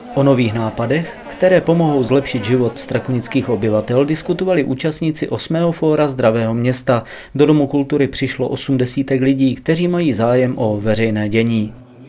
O nových nápadech, které pomohou zlepšit život strakonických obyvatel, diskutovali účastníci 8. fóra Zdravého města. Do Domu kultury přišlo 80 lidí, kteří mají zájem o veřejné dění.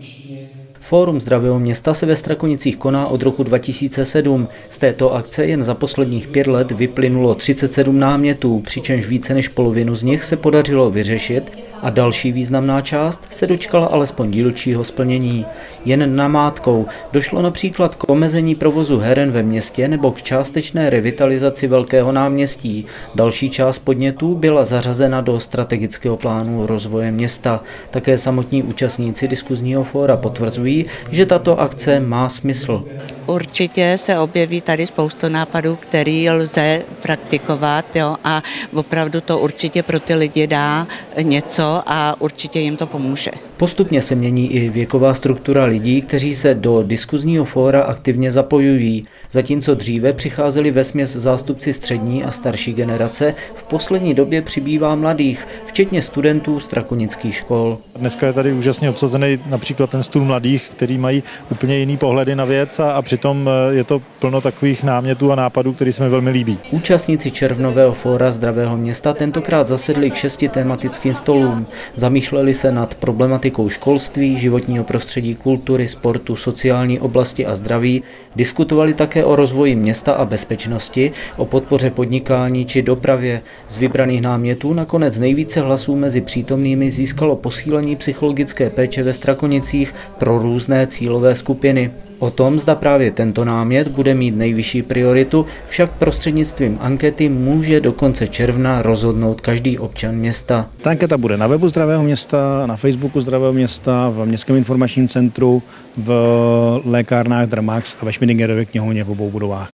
Fórum Zdravého města se ve Strakonicích koná od roku 2007. Z této akce jen za posledních 5 let vyplynulo 37 námětů, přičemž více než polovinu z nich se podařilo vyřešit a další významná část se dočkala alespoň dílčího splnění. Jen namátkou došlo například k omezení provozu heren ve městě nebo k částečné revitalizaci Velkého náměstí. Další část podnětů byla zařazena do strategického plánu rozvoje města. Také samotní účastníci diskuzního fóra potvrzují, že tato akce má smysl. Určitě se objeví tady spoustu nápadů, který lze praktikovat, jo, a opravdu to určitě pro ty lidi dá něco a určitě jim to pomůže. Postupně se mění i věková struktura lidí, kteří se do diskuzního fóra aktivně zapojují. Zatímco dříve přicházeli vesměs zástupci střední a starší generace, v poslední době přibývá mladých, včetně studentů strakonických škol. Dneska je tady úžasně obsazený například ten stůl mladých, který mají úplně jiný pohledy na věc a přitom je to plno takových námětů a nápadů, které se mi velmi líbí. Účastníci červnového fóra Zdravého města tentokrát zasedli k 6 tematickým stolům. Zamýšleli se nad problematikou školství, životního prostředí, kultury, sportu, sociální oblasti a zdraví. Diskutovali také o rozvoji města a bezpečnosti, o podpoře podnikání či dopravě. Z vybraných námětů nakonec nejvíce hlasů mezi přítomnými získalo posílení psychologické péče ve Strakonicích pro různé cílové skupiny. O tom, zda právě tento námět bude mít nejvyšší prioritu, však prostřednictvím ankety může do konce června rozhodnout každý občan města. Ta anketa bude na webu Zdravého města, na Facebooku Zdravého města, v Městském informačním centru, v lékárnách Dramax a ve Schmidingerově knihovně v obou budovách.